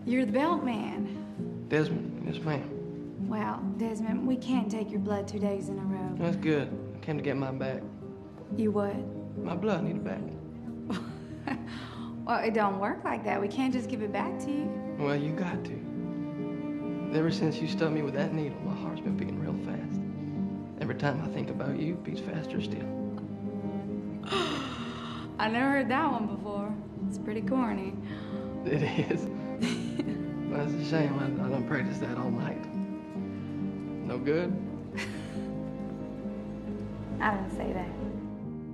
You're the belt man. Desmond, yes, ma'am. Well, Desmond, we can't take your blood 2 days in a row. That's good. I came to get mine back. You would? My blood, I need it back. Well, it don't work like that. We can't just give it back to you. Well, you got to. Ever since you stuck me with that needle, my heart's been beating real fast. Every time I think about you, it beats faster still. I never heard that one before. It's pretty corny. It is. Well, it's a shame. I done practiced that all night. No good? I didn't say that.